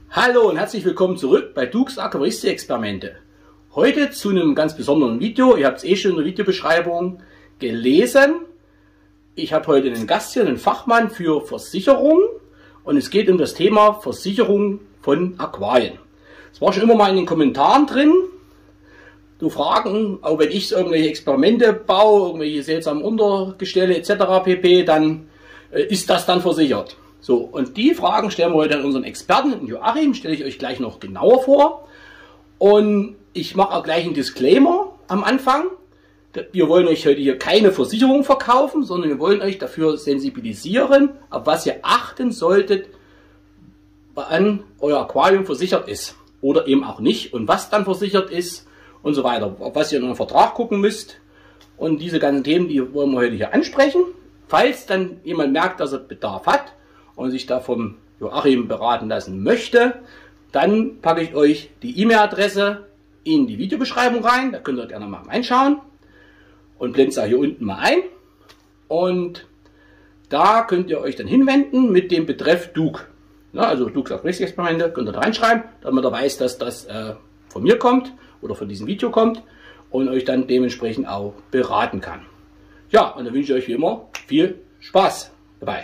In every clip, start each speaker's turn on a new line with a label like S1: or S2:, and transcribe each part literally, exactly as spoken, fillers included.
S1: Hallo und herzlich willkommen zurück bei Dukes Aquaristik-Experimente. Heute zu einem ganz besonderen Video. Ihr habt es eh schon in der Videobeschreibung gelesen. Ich habe heute einen Gast hier, einen Fachmann für Versicherung. Und es geht um das Thema Versicherung von Aquarien. Es war schon immer mal in den Kommentaren drin. Du Fragen, auch wenn ich irgendwelche Experimente baue, irgendwelche seltsamen Untergestelle et cetera pp., dann äh, ist das dann versichert. So, und die Fragen stellen wir heute an unseren Experten, Joachim, stelle ich euch gleich noch genauer vor. Und ich mache auch gleich einen Disclaimer am Anfang. Wir wollen euch heute hier keine Versicherung verkaufen, sondern wir wollen euch dafür sensibilisieren, auf was ihr achten solltet, wann euer Aquarium versichert ist oder eben auch nicht und was dann versichert ist und so weiter. Auf was ihr in eurem Vertrag gucken müsst. Und diese ganzen Themen, die wollen wir heute hier ansprechen. Falls dann jemand merkt, dass er Bedarf hat und sich da vom Joachim beraten lassen möchte, dann packe ich euch die E-Mail-Adresse in die Videobeschreibung rein. Da könnt ihr gerne mal reinschauen und blende es auch hier unten mal ein. Und da könnt ihr euch dann hinwenden mit dem Betreff Duke. Ja, also Dukes Aquaristik-Experimente könnt ihr da reinschreiben, damit ihr weiß, dass das äh, von mir kommt oder von diesem Video kommt und euch dann dementsprechend auch beraten kann. Ja, und dann wünsche ich euch wie immer viel Spaß dabei.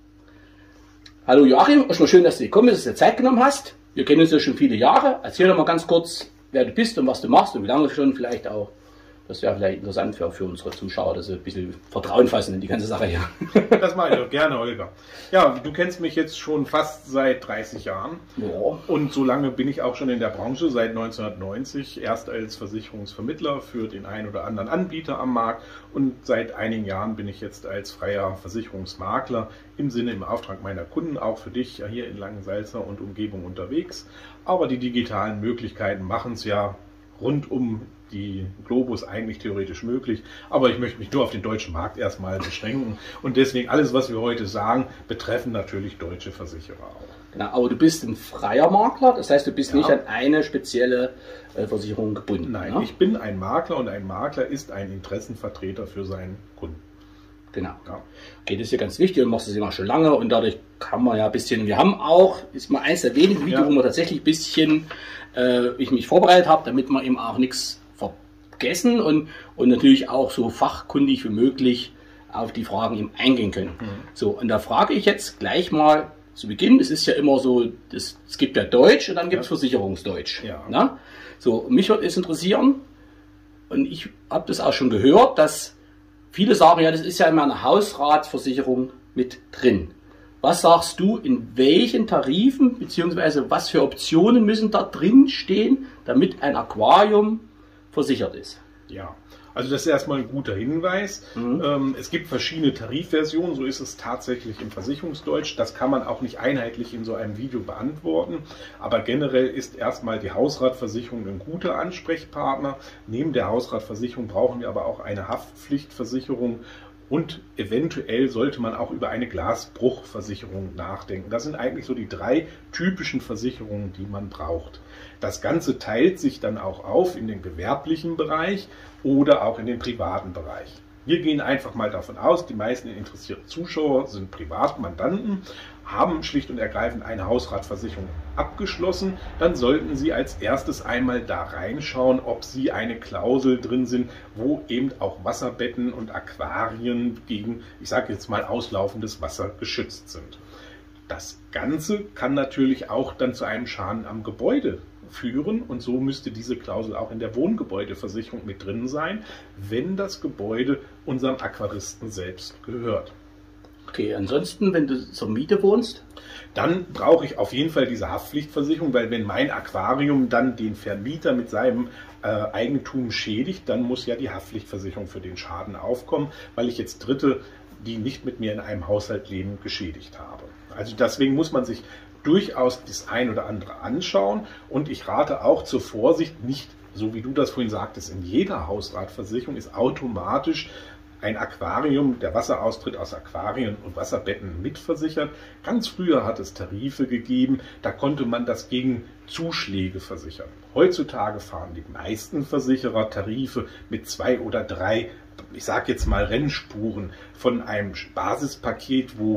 S1: Hallo Joachim, erstmal schön, dass du gekommen bist, dass du dir Zeit genommen hast. Wir kennen uns ja schon viele Jahre. Erzähl doch mal ganz kurz, wer du bist und was du machst und wie lange schon vielleicht auch. Das wäre vielleicht interessant für, für unsere Zuschauer, dass sie ein bisschen Vertrauen fassen in die ganze Sache hier.
S2: Das mache ich doch gerne, Holger. Ja, du kennst mich jetzt schon fast seit dreißig Jahren.
S1: Ja.
S2: Und so lange bin ich auch schon in der Branche, seit neunzehnhundertneunzig. Erst als Versicherungsvermittler für den einen oder anderen Anbieter am Markt. Und seit einigen Jahren bin ich jetzt als freier Versicherungsmakler im Sinne, im Auftrag meiner Kunden, auch für dich hier in Langensalza und Umgebung unterwegs. Aber die digitalen Möglichkeiten machen es ja rund um die Globus eigentlich theoretisch möglich, aber ich möchte mich nur auf den deutschen Markt erstmal beschränken und deswegen alles, was wir heute sagen, betreffen natürlich deutsche Versicherer auch.
S1: Genau, aber du bist ein freier Makler, das heißt, du bist
S2: Ja.
S1: nicht an eine spezielle äh, Versicherung gebunden.
S2: Nein,
S1: ja?
S2: ich bin ein Makler und ein Makler ist ein Interessenvertreter für seinen Kunden.
S1: Genau.
S2: Ja.
S1: Okay, das ist ja ganz wichtig und machst das immer schon lange und dadurch kann man ja ein bisschen, wir haben auch, ist mal eins der wenigen Videos,
S2: Ja.
S1: wo wir tatsächlich ein bisschen, äh, ich mich vorbereitet habe, damit man eben auch nichts vergessen und, und natürlich auch so fachkundig wie möglich auf die Fragen eben eingehen können.
S2: Mhm.
S1: So, und da frage ich jetzt gleich mal zu Beginn, es ist ja immer so, das, es gibt ja Deutsch und dann gibt es
S2: Ja.
S1: Versicherungsdeutsch.
S2: Ja.
S1: Na? So, mich würde es interessieren, und ich habe das auch schon gehört, dass viele sagen, ja, das ist ja in meiner Hausratsversicherung mit drin. Was sagst du, in welchen Tarifen bzw. was für Optionen müssen da drin stehen, damit ein Aquarium versichert ist?
S2: Ja, also das ist erstmal ein guter Hinweis.
S1: Mhm.
S2: Ähm, es gibt verschiedene Tarifversionen, so ist es tatsächlich im Versicherungsdeutsch. Das kann man auch nicht einheitlich in so einem Video beantworten. Aber generell ist erstmal die Hausratversicherung ein guter Ansprechpartner. Neben der Hausratversicherung brauchen wir aber auch eine Haftpflichtversicherung. Und eventuell sollte man auch über eine Glasbruchversicherung nachdenken. Das sind eigentlich so die drei typischen Versicherungen, die man braucht. Das Ganze teilt sich dann auch auf in den gewerblichen Bereich oder auch in den privaten Bereich. Wir gehen einfach mal davon aus, die meisten interessierten Zuschauer sind Privatmandanten, haben schlicht und ergreifend eine Hausratversicherung abgeschlossen. Dann sollten Sie als erstes einmal da reinschauen, ob Sie eine Klausel drin sind, wo eben auch Wasserbetten und Aquarien gegen, ich sage jetzt mal, auslaufendes Wasser geschützt sind. Das Ganze kann natürlich auch dann zu einem Schaden am Gebäude führen und so müsste diese Klausel auch in der Wohngebäudeversicherung mit drin sein, wenn das Gebäude unserem Aquaristen selbst gehört.
S1: Okay, ansonsten, wenn du zur Miete wohnst?
S2: Dann brauche ich auf jeden Fall diese Haftpflichtversicherung, weil wenn mein Aquarium dann den Vermieter mit seinem äh, Eigentum schädigt, dann muss ja die Haftpflichtversicherung für den Schaden aufkommen, weil ich jetzt Dritte, die nicht mit mir in einem Haushalt leben, geschädigt habe. Also deswegen muss man sich durchaus das ein oder andere anschauen und ich rate auch zur Vorsicht, nicht, so wie du das vorhin sagtest, in jeder Hausratversicherung ist automatisch ein Aquarium, der Wasseraustritt aus Aquarien und Wasserbetten mitversichert. Ganz früher hat es Tarife gegeben, da konnte man das gegen Zuschläge versichern. Heutzutage fahren die meisten Versicherer Tarife mit zwei oder drei, ich sage jetzt mal Rennspuren von einem Basispaket, wo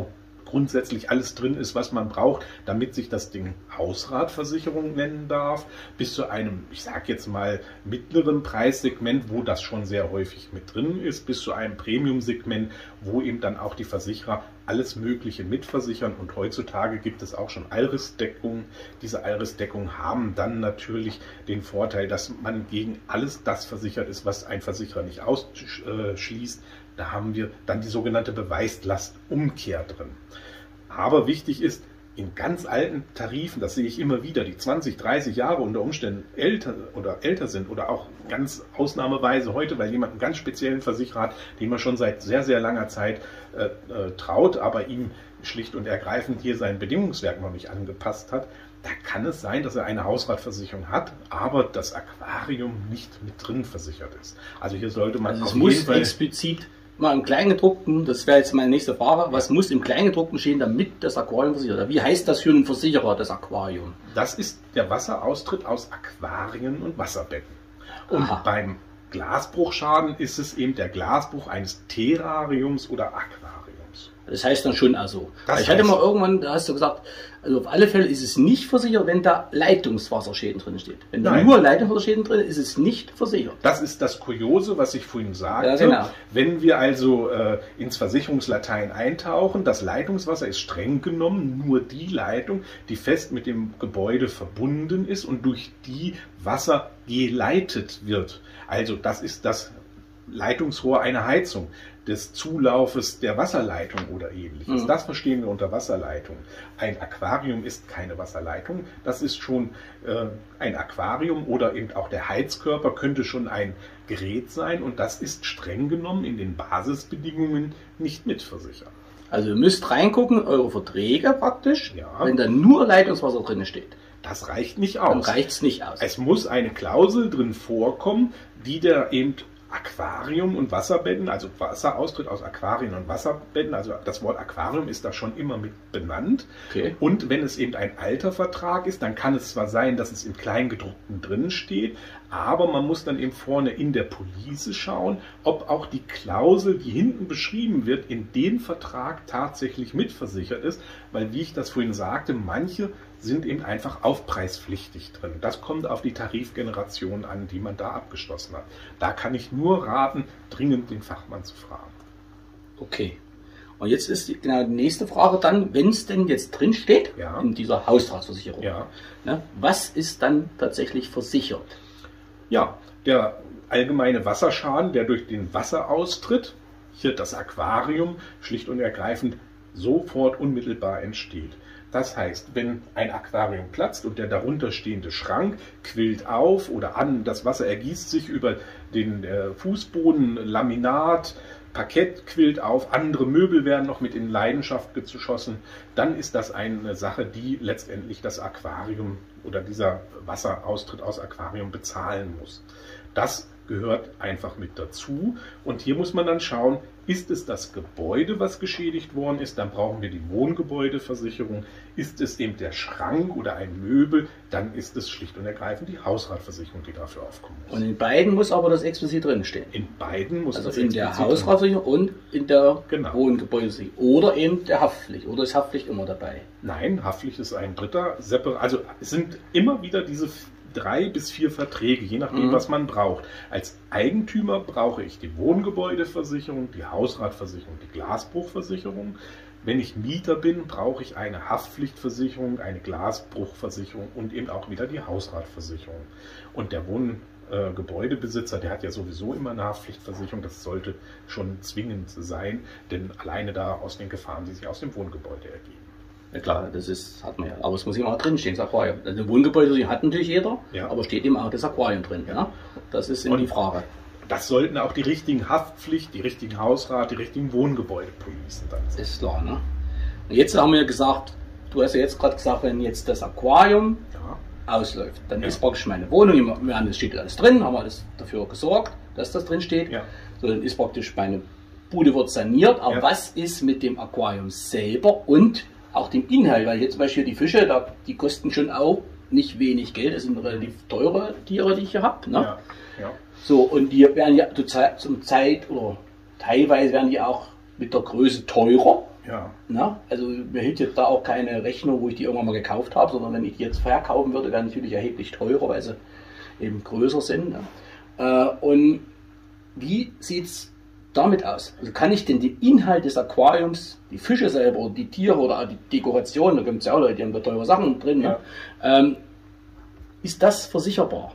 S2: grundsätzlich alles drin ist, was man braucht, damit sich das Ding Hausratversicherung nennen darf, bis zu einem, ich sage jetzt mal, mittleren Preissegment, wo das schon sehr häufig mit drin ist, bis zu einem Premium-Segment, wo eben dann auch die Versicherer alles Mögliche mitversichern. Und heutzutage gibt es auch schon Allrissdeckungen. Diese Allrissdeckungen haben dann natürlich den Vorteil, dass man gegen alles das versichert ist, was ein Versicherer nicht ausschließt. Da haben wir dann die sogenannte Beweislastumkehr drin. Aber wichtig ist, in ganz alten Tarifen, das sehe ich immer wieder, die zwanzig, dreißig Jahre unter Umständen älter oder älter sind oder auch ganz ausnahmeweise heute, weil jemand einen ganz speziellen Versicherer hat, den man schon seit sehr, sehr langer Zeit äh, äh, traut, aber ihm schlicht und ergreifend hier sein Bedingungswerk noch nicht angepasst hat, da kann es sein, dass er eine Hausratversicherung hat, aber das Aquarium nicht mit drin versichert ist. Also hier sollte man
S1: also
S2: auf
S1: es muss
S2: jeden Fall
S1: explizit mal im Kleingedruckten, das wäre jetzt meine nächste Frage, was muss im Kleingedruckten stehen, damit das Aquarium versichert wird? Wie heißt das für einen Versicherer, das Aquarium?
S2: Das ist der Wasseraustritt aus Aquarien und Wasserbetten. Und Aha. beim Glasbruchschaden ist es eben der Glasbruch eines Terrariums oder Aquariums.
S1: Das heißt dann schon also. Ich hatte mal irgendwann, da hast du gesagt, also auf alle Fälle ist es nicht versichert, wenn da Leitungswasserschäden drin steht. Wenn da nur Leitungswasserschäden drin ist, ist es nicht versichert.
S2: Das ist das Kuriose, was ich vorhin sagte.
S1: Ja, genau.
S2: Wenn wir also äh, ins Versicherungslatein eintauchen, das Leitungswasser ist streng genommen nur die Leitung, die fest mit dem Gebäude verbunden ist und durch die Wasser geleitet wird. Also das ist das Leitungsrohr einer Heizung, des Zulaufes der Wasserleitung oder ähnliches. Mhm. Das verstehen wir unter Wasserleitung. Ein Aquarium ist keine Wasserleitung, das ist schon äh, ein Aquarium oder eben auch der Heizkörper könnte schon ein Gerät sein und das ist streng genommen in den Basisbedingungen nicht mitversichert.
S1: Also ihr müsst reingucken, eure Verträge praktisch,
S2: ja.
S1: wenn da nur Leitungswasser drin steht.
S2: Das reicht nicht aus.
S1: Dann reicht es nicht aus.
S2: Es muss eine Klausel drin vorkommen, die der eben Aquarium und Wasserbetten, also Wasseraustritt aus Aquarien und Wasserbetten, also das Wort Aquarium ist da schon immer mit benannt.
S1: Okay.
S2: Und wenn es eben ein alter Vertrag ist, dann kann es zwar sein, dass es im Kleingedruckten drin steht, aber man muss dann eben vorne in der Police schauen, ob auch die Klausel, die hinten beschrieben wird, in dem Vertrag tatsächlich mitversichert ist, weil, wie ich das vorhin sagte, manche sind eben einfach aufpreispflichtig drin. Das kommt auf die Tarifgeneration an, die man da abgeschlossen hat. Da kann ich nur raten, dringend den Fachmann zu fragen.
S1: Okay. Und jetzt ist die, genau die nächste Frage dann, wenn es denn jetzt drin steht,
S2: ja.
S1: in dieser Hausratsversicherung,
S2: ja.
S1: ne, was ist dann tatsächlich versichert?
S2: Ja, der allgemeine Wasserschaden, der durch den Wasseraustritt, hier das Aquarium, schlicht und ergreifend sofort unmittelbar entsteht. Das heißt, wenn ein Aquarium platzt und der darunter stehende Schrank quillt auf oder an, das Wasser ergießt sich über den äh, Fußboden, Laminat, Parkett quillt auf, andere Möbel werden noch mit in Leidenschaft geschossen, dann ist das eine Sache, die letztendlich das Aquarium oder dieser Wasseraustritt aus Aquarium bezahlen muss. Das gehört einfach mit dazu und hier muss man dann schauen, ist es das Gebäude, was geschädigt worden ist, dann brauchen wir die Wohngebäudeversicherung. Ist es eben der Schrank oder ein Möbel, dann ist es schlicht und ergreifend die Hausratversicherung, die dafür aufkommen muss.
S1: Und in beiden muss aber das explizit drinstehen?
S2: In beiden muss
S1: also
S2: das
S1: in der Hausratversicherung und in der
S2: genau.
S1: Wohngebäudeversicherung. Oder eben der Haftpflicht. Oder ist Haftpflicht immer dabei?
S2: Nein, Haftpflicht ist ein dritter separat. Also es sind immer wieder diese drei bis vier Verträge, je nachdem, mhm. was man braucht. Als Eigentümer brauche ich die Wohngebäudeversicherung, die Hausratversicherung, die Glasbruchversicherung. Wenn ich Mieter bin, brauche ich eine Haftpflichtversicherung, eine Glasbruchversicherung und eben auch wieder die Hausratversicherung. Und der Wohngebäudebesitzer, äh, der hat ja sowieso immer eine Haftpflichtversicherung. Das sollte schon zwingend sein, denn alleine da aus den Gefahren, die sich aus dem Wohngebäude ergeben.
S1: Ja klar, das ist, hat man ja. Aber es muss immer drinstehen, das Aquarium. Also Wohngebäude hat natürlich jeder,
S2: ja.
S1: aber steht eben auch das Aquarium drin. Ja. Ja? Das ist eben die Frage.
S2: Das sollten auch die richtigen Haftpflicht, die richtigen Hausrat, die richtigen Wohngebäudepolicen dann sein.
S1: Ist klar, ne? Und jetzt haben wir gesagt, du hast ja jetzt gerade gesagt, wenn jetzt das Aquarium ja. ausläuft, dann ja. ist praktisch meine Wohnung, wir haben, das steht alles drin, haben alles dafür gesorgt, dass das drin steht.
S2: Ja.
S1: So, dann ist praktisch meine Bude wird saniert, aber ja. was ist mit dem Aquarium selber und auch dem Inhalt, weil hier zum Beispiel die Fische, da, die kosten schon auch nicht wenig Geld, das sind relativ teure Tiere, die ich hier habe. Ne?
S2: Ja, ja.
S1: So, und die werden ja zum Zeit oder teilweise werden die auch mit der Größe teurer.
S2: Ja.
S1: Na, also mir hilft jetzt da auch keine Rechnung, wo ich die irgendwann mal gekauft habe, sondern wenn ich die jetzt verkaufen würde, wäre natürlich erheblich teurer, weil sie eben größer sind. Ne? Äh, und wie sieht es damit aus? Also kann ich denn den Inhalt des Aquariums, die Fische selber, die Tiere oder die Dekoration, da gibt es ja auch Leute, die haben da teure Sachen drin, ja. ne? ähm, ist das versicherbar?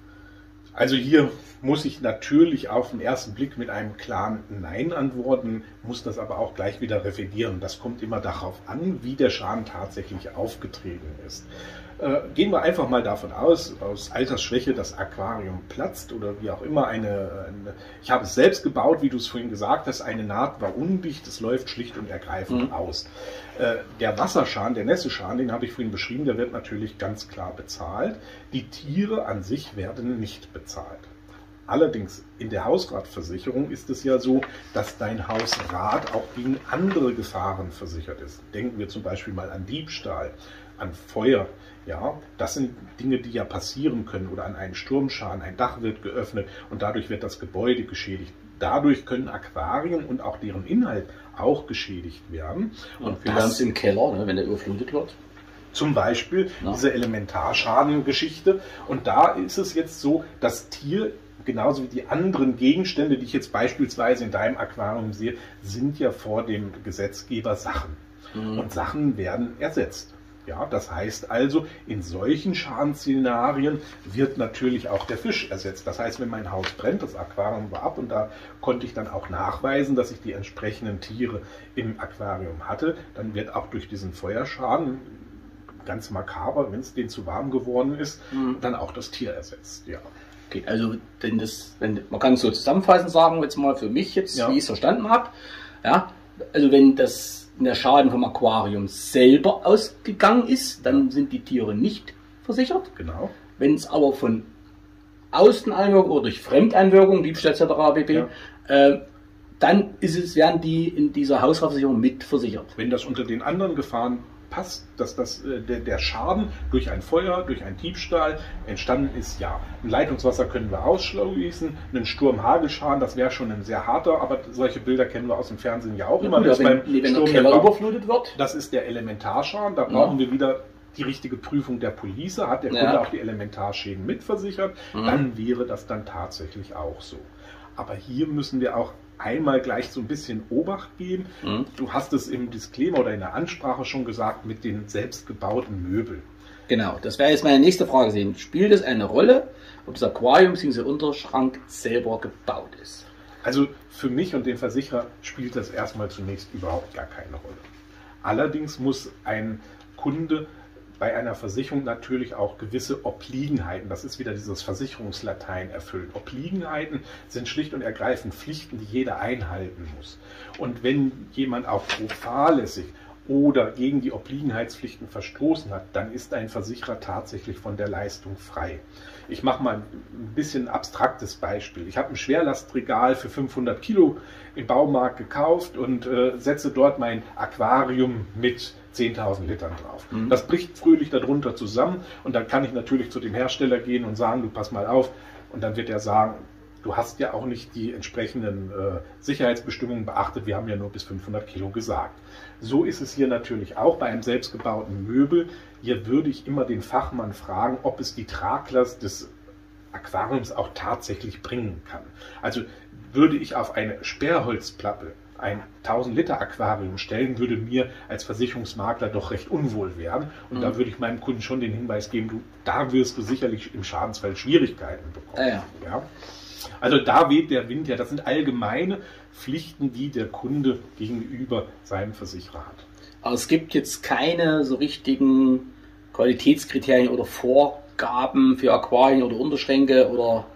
S2: Also hier muss ich natürlich auf den ersten Blick mit einem klaren Nein antworten, muss das aber auch gleich wieder revidieren. Das kommt immer darauf an, wie der Schaden tatsächlich aufgetreten ist. Äh, gehen wir einfach mal davon aus, aus Altersschwäche das Aquarium platzt oder wie auch immer. Eine, eine ich habe es selbst gebaut, wie du es vorhin gesagt hast, eine Naht war undicht, es läuft schlicht und ergreifend mhm. aus. Äh, der Wasserschaden, der Nässeschaden, den habe ich vorhin beschrieben, der wird natürlich ganz klar bezahlt. Die Tiere an sich werden nicht bezahlt. Allerdings in der Hausratversicherung ist es ja so, dass dein Hausrat auch gegen andere Gefahren versichert ist. Denken wir zum Beispiel mal an Diebstahl, an Feuer. Ja, das sind Dinge, die ja passieren können, oder an einen Sturmschaden. Ein Dach wird geöffnet und dadurch wird das Gebäude geschädigt. Dadurch können Aquarien und auch deren Inhalt auch geschädigt werden.
S1: Und wir haben es im Keller, ne, wenn der überflutet wird.
S2: Zum Beispiel ja. diese Elementarschadengeschichte. Und da ist es jetzt so, das Tier, genauso wie die anderen Gegenstände, die ich jetzt beispielsweise in deinem Aquarium sehe, sind ja vor dem Gesetzgeber Sachen. Mhm. Und Sachen werden ersetzt. Ja, das heißt also, in solchen Schadensszenarien wird natürlich auch der Fisch ersetzt. Das heißt, wenn mein Haus brennt, das Aquarium war ab und da konnte ich dann auch nachweisen, dass ich die entsprechenden Tiere im Aquarium hatte, dann wird auch durch diesen Feuerschaden, ganz makaber, wenn es denen zu warm geworden ist, mhm. dann auch das Tier ersetzt. Ja.
S1: Okay, also denn das, wenn, man kann es so zusammenfassend sagen, jetzt mal für mich jetzt, ja. wie ich es verstanden habe. Ja, also wenn das der Schaden vom Aquarium selber ausgegangen ist, dann sind die Tiere nicht versichert.
S2: Genau.
S1: Wenn es aber von Außeneinwirkung oder durch Fremdeinwirkung, Diebstahl et cetera pp., ja. äh, dann ist es, werden die in dieser Hausratversicherung mitversichert.
S2: Wenn das unter den anderen Gefahren passt, dass das, äh, der, der Schaden durch ein Feuer, durch einen Diebstahl entstanden ist, ja. Ein Leitungswasser können wir ausschließen, einen Sturm-Hagelschaden, das wäre schon ein sehr harter, aber solche Bilder kennen wir aus dem Fernsehen ja auch
S1: ja,
S2: immer.
S1: Gut, wenn, beim wenn Sturm der Keller überflutet wird.
S2: Das ist der Elementarschaden, da brauchen ja. wir wieder die richtige Prüfung der Police, hat der Kunde ja. auch die Elementarschäden mitversichert, mhm. dann wäre das dann tatsächlich auch so. Aber hier müssen wir auch einmal gleich so ein bisschen Obacht geben. Mhm. Du hast es im Disclaimer oder in der Ansprache schon gesagt, mit den selbstgebauten Möbeln.
S1: Genau, das wäre jetzt meine nächste Frage sehen. Spielt es eine Rolle, ob das Aquarium bzw. Unterschrank selber gebaut ist?
S2: Also für mich und den Versicherer spielt das erstmal zunächst überhaupt gar keine Rolle. Allerdings muss ein Kunde bei einer Versicherung natürlich auch gewisse Obliegenheiten, das ist wieder dieses Versicherungslatein, erfüllen. Obliegenheiten sind schlicht und ergreifend Pflichten, die jeder einhalten muss. Und wenn jemand auch fahrlässig oder gegen die Obliegenheitspflichten verstoßen hat, dann ist ein Versicherer tatsächlich von der Leistung frei. Ich mache mal ein bisschen abstraktes Beispiel. Ich habe ein Schwerlastregal für fünfhundert Kilo im Baumarkt gekauft und äh, setze dort mein Aquarium mit zehntausend Litern drauf. Mhm. Das bricht fröhlich darunter zusammen und dann kann ich natürlich zu dem Hersteller gehen und sagen, du pass mal auf, und dann wird er sagen, du hast ja auch nicht die entsprechenden äh, Sicherheitsbestimmungen beachtet, wir haben ja nur bis fünfhundert Kilo gesagt. So ist es hier natürlich auch bei einem selbstgebauten Möbel. Hier würde ich immer den Fachmann fragen, ob es die Traglast des Aquariums auch tatsächlich bringen kann. Also würde ich auf eine Sperrholzplatte ein tausend Liter Aquarium stellen, würde mir als Versicherungsmakler doch recht unwohl werden. Und mhm. da würde ich meinem Kunden schon den Hinweis geben, du, da wirst du sicherlich im Schadensfall Schwierigkeiten bekommen.
S1: Ja, ja.
S2: Ja? Also da weht der Wind ja. Das sind allgemeine Pflichten, die der Kunde gegenüber seinem Versicherer hat.
S1: Aber es gibt jetzt keine so richtigen Qualitätskriterien oder Vorgaben für Aquarien oder Unterschränke oder...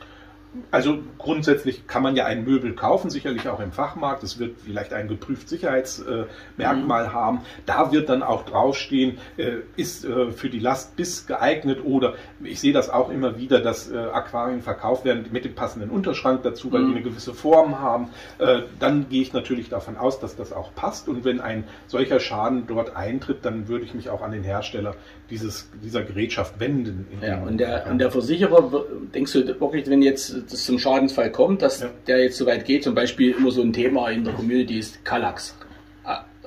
S2: Also grundsätzlich kann man ja ein Möbel kaufen, sicherlich auch im Fachmarkt. Es wird vielleicht ein geprüft Sicherheitsmerkmal äh, mhm. haben. Da wird dann auch draufstehen, äh, ist äh, für die Last bis geeignet, oder ich sehe das auch immer wieder, dass äh, Aquarien verkauft werden mit dem passenden Unterschrank dazu, weil mhm. die eine gewisse Form haben. Äh, dann gehe ich natürlich davon aus, dass das auch passt. Und wenn ein solcher Schaden dort eintritt, dann würde ich mich auch an den Hersteller dieses, dieser Gerätschaft wenden.
S1: Ja, und der, und der Versicherer, denkst du wirklich, wenn jetzt das zum Schadensfall kommt, dass ja. der jetzt so weit geht, zum Beispiel immer so ein Thema in der Community ist Kallax.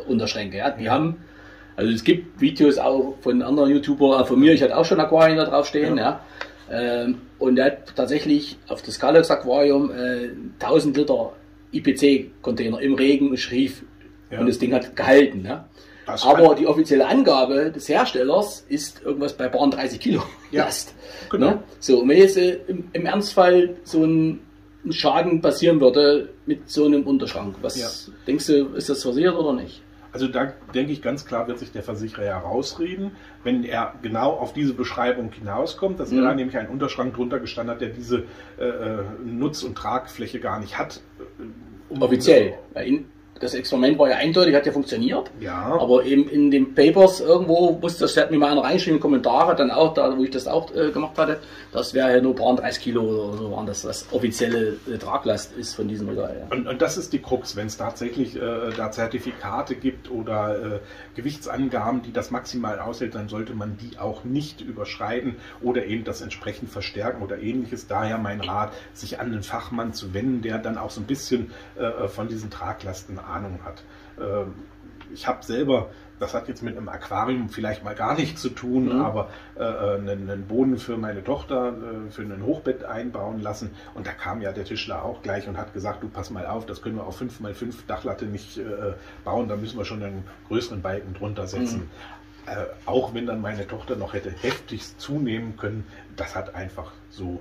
S1: Unterschränke. Ja? Die ja. haben, also es gibt Videos auch von anderen YouTubern, von mir, ich hatte auch schon Aquarien da drauf stehen. Ja. Ja? Ähm, und er hat tatsächlich auf das Scalex Aquarium äh, tausend Liter I P C-Container im Regen und schrief. Ja. Und das Ding hat gehalten. Ja? Aber die offizielle Angabe des Herstellers ist irgendwas bei paar dreißig Kilo Last. Ja, genau. Ne? So, und wenn jetzt äh, im, im Ernstfall so ein, ein Schaden passieren würde mit so einem Unterschrank, was ja. denkst du, ist das versichert oder nicht?
S2: Also da denke ich ganz klar, wird sich der Versicherer herausreden, wenn er genau auf diese Beschreibung hinauskommt, dass mhm. er da nämlich einen Unterschrank drunter gestanden hat, der diese äh, Nutz- und Tragfläche gar nicht hat.
S1: Um Offiziell. Das Experiment war ja eindeutig, hat ja funktioniert.
S2: Ja.
S1: Aber eben in den Papers irgendwo musste das, hat mir mal einer reingeschrieben, Kommentare, dann auch da, wo ich das auch äh, gemacht hatte, das wäre ja nur ein paar dreißig Kilo oder so waren das, was offizielle äh, Traglast ist von diesem Modell. Ja.
S2: Und, und das ist die Krux, wenn es tatsächlich äh, da Zertifikate gibt oder äh, Gewichtsangaben, die das maximal aushält, dann sollte man die auch nicht überschreiten oder eben das entsprechend verstärken oder ähnliches. Daher mein Rat, sich an den Fachmann zu wenden, der dann auch so ein bisschen äh, von diesen Traglasten Ahnung hat. Ich habe selber, das hat jetzt mit einem Aquarium vielleicht mal gar nichts zu tun, mhm. aber äh, einen, einen Boden für meine Tochter, äh, für ein Hochbett einbauen lassen und da kam ja der Tischler auch gleich und hat gesagt, du pass mal auf, das können wir auf fünf mal fünf Dachlatte nicht äh, bauen, da müssen wir schon einen größeren Balken drunter setzen. Mhm. Äh, auch wenn dann meine Tochter noch hätte heftigst zunehmen können, das hat einfach so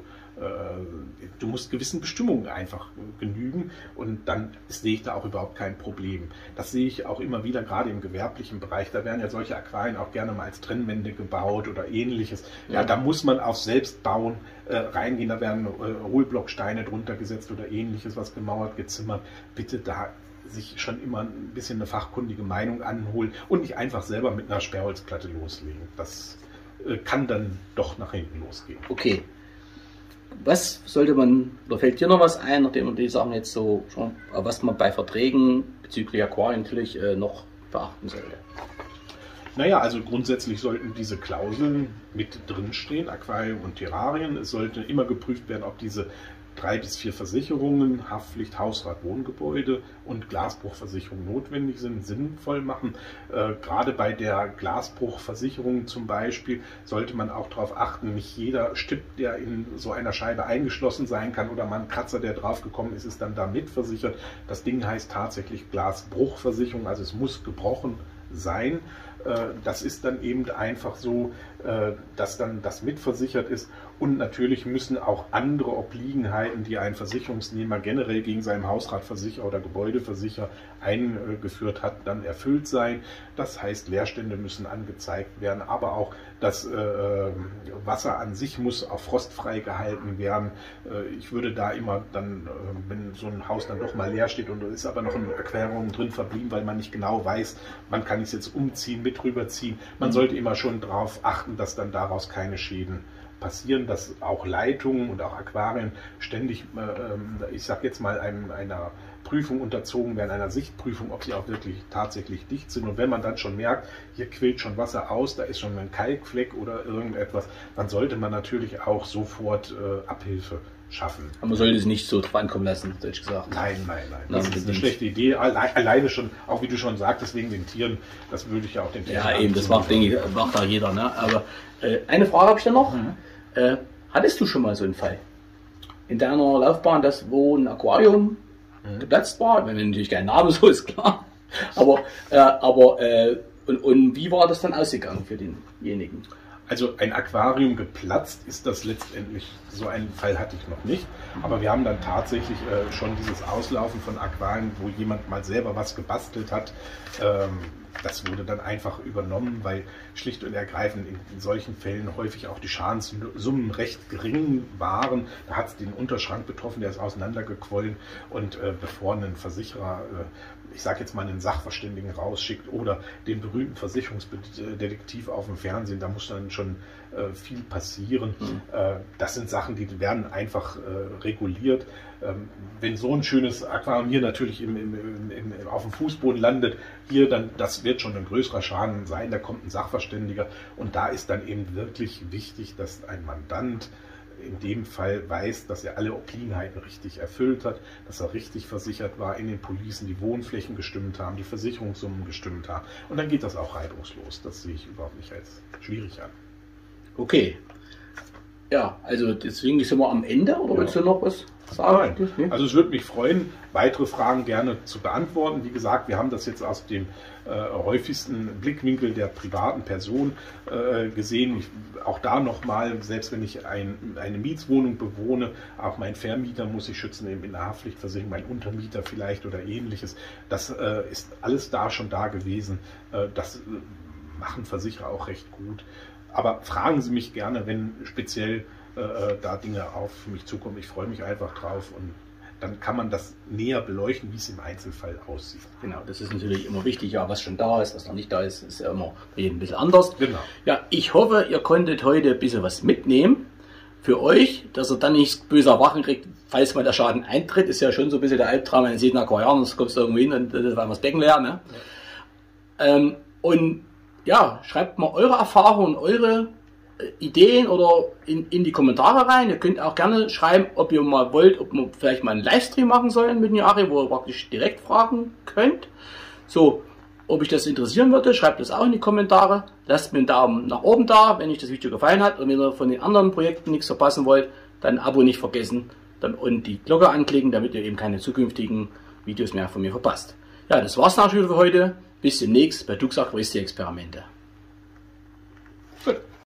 S2: du musst gewissen Bestimmungen einfach genügen und dann sehe ich da auch überhaupt kein Problem. Das sehe ich auch immer wieder, gerade im gewerblichen Bereich. Da werden ja solche Aquarien auch gerne mal als Trennwände gebaut oder ähnliches. Ja, ja da muss man auf Selbstbauen äh, reingehen. Da werden äh, Hohlblocksteine drunter gesetzt oder ähnliches, was gemauert, gezimmert. Bitte da sich schon immer ein bisschen eine fachkundige Meinung anholen und nicht einfach selber mit einer Sperrholzplatte loslegen. Das äh, kann dann doch nach hinten losgehen.
S1: Okay. Was sollte man, oder fällt dir noch was ein, nachdem wir die Sachen jetzt so schon, was man bei Verträgen bezüglich Aquarien natürlich äh, noch beachten sollte?
S2: Naja, also grundsätzlich sollten diese Klauseln mit drinstehen, Aquarium und Terrarien. Es sollte immer geprüft werden, ob diese drei bis vier Versicherungen, Haftpflicht, Hausrat, Wohngebäude und Glasbruchversicherung notwendig sind, sinnvoll machen. Äh, gerade bei der Glasbruchversicherung zum Beispiel sollte man auch darauf achten, nicht jeder Stipp, der in so einer Scheibe eingeschlossen sein kann oder mal ein Kratzer, der drauf gekommen ist, ist dann da mitversichert. Das Ding heißt tatsächlich Glasbruchversicherung, also es muss gebrochen sein. Das ist dann eben einfach so, dass dann das mitversichert ist und natürlich müssen auch andere Obliegenheiten, die ein Versicherungsnehmer generell gegen seinen Hausratversicherer oder Gebäudeversicherer eingeführt hat, dann erfüllt sein. Das heißt, Leerstände müssen angezeigt werden, aber auch das Wasser an sich muss auch frostfrei gehalten werden. Ich würde da immer dann, wenn so ein Haus dann doch mal leer steht und es ist aber noch eine Aquarium drin verblieben, weil man nicht genau weiß, wann kann ich es jetzt umziehen, mit rüberziehen. Man sollte immer schon darauf achten, dass dann daraus keine Schäden passieren, dass auch Leitungen und auch Aquarien ständig, äh, ich sag jetzt mal, einem, einer Prüfung unterzogen werden, einer Sichtprüfung, ob sie auch wirklich tatsächlich dicht sind. Und wenn man dann schon merkt, hier quillt schon Wasser aus, da ist schon ein Kalkfleck oder irgendetwas, dann sollte man natürlich auch sofort äh, Abhilfe schaffen.
S1: Aber man sollte es nicht so drauf ankommen lassen, deutsch gesagt.
S2: Nein, nein, nein. Das nein, ist eine schlechte Idee. Alle, alleine schon, auch wie du schon sagtest, wegen den Tieren, das würde ich ja auch den Tieren.
S1: Ja, eben, das macht, denke ich, macht auch jeder. Ne? Aber äh, eine Frage habe ich dann noch. Mhm. Äh, hattest du schon mal so einen Fall in deiner Laufbahn, dass wo ein Aquarium mhm. geplatzt war? Wenn natürlich kein Name so ist, klar. Aber, äh, aber äh, und, und wie war das dann ausgegangen für denjenigen?
S2: Also ein Aquarium geplatzt ist das letztendlich, so einen Fall hatte ich noch nicht, aber wir haben dann tatsächlich äh, schon dieses Auslaufen von Aquarien, wo jemand mal selber was gebastelt hat, ähm, das wurde dann einfach übernommen, weil schlicht und ergreifend in, in solchen Fällen häufig auch die Schadenssummen recht gering waren. Da hat es den Unterschrank betroffen, der ist auseinandergequollen und äh, bevor ein Versicherer, äh, ich sage jetzt mal einen Sachverständigen rausschickt oder den berühmten Versicherungsdetektiv auf dem Fernsehen, da muss dann schon äh, viel passieren. Mhm. Äh, das sind Sachen, die werden einfach äh, reguliert. Ähm, wenn so ein schönes Aquarium hier natürlich im, im, im, im, auf dem Fußboden landet, hier dann, das wird schon ein größerer Schaden sein, da kommt ein Sachverständiger und da ist dann eben wirklich wichtig, dass ein Mandant in dem Fall weiß, dass er alle Obliegenheiten richtig erfüllt hat, dass er richtig versichert war in den Policen, die Wohnflächen gestimmt haben, die Versicherungssummen gestimmt haben. Und dann geht das auch reibungslos. Das sehe ich überhaupt nicht als schwierig an.
S1: Okay. Ja, also deswegen sind wir am Ende, oder ja. willst du noch was sagen?
S2: Nein. Nee? Also es würde mich freuen, weitere Fragen gerne zu beantworten. Wie gesagt, wir haben das jetzt aus dem äh, häufigsten Blickwinkel der privaten Person äh, gesehen. Ich, auch da nochmal, selbst wenn ich ein, eine Mietswohnung bewohne, auch mein Vermieter muss ich schützen, eben in der Haftpflichtversicherung, mein Untermieter vielleicht oder ähnliches. Das äh, ist alles da schon da gewesen. Äh, das äh, machen Versicherer auch recht gut. Aber fragen Sie mich gerne, wenn speziell äh, da Dinge auf mich zukommen. Ich freue mich einfach drauf und dann kann man das näher beleuchten, wie es im Einzelfall aussieht.
S1: Genau, das ist natürlich immer wichtig, ja, was schon da ist, was noch nicht da ist, ist ja immer bei jedem ein bisschen anders.
S2: Genau.
S1: Ja, ich hoffe, ihr konntet heute ein bisschen was mitnehmen für euch, dass ihr dann nicht böse Erwachen kriegt, falls mal der Schaden eintritt. Ist ja schon so ein bisschen der Albtraum, wenn ihr seht, nach Jahren, das kommst du irgendwo hin und das war das Becken leer. Ne? Ja. Ähm, und ja, schreibt mal eure Erfahrungen, eure äh, Ideen oder in, in die Kommentare rein. Ihr könnt auch gerne schreiben, ob ihr mal wollt, ob wir vielleicht mal einen Livestream machen sollen mit Jari, wo ihr praktisch direkt fragen könnt. So, ob ich das interessieren würde, schreibt das auch in die Kommentare. Lasst mir einen Daumen nach oben da, wenn euch das Video gefallen hat. Und wenn ihr von den anderen Projekten nichts verpassen wollt, dann ein Abo nicht vergessen dann und die Glocke anklicken, damit ihr eben keine zukünftigen Videos mehr von mir verpasst. Ja, das war's dann schon für heute. Bis demnächst bei Dux Aquaristik Experimente.
S2: Gut.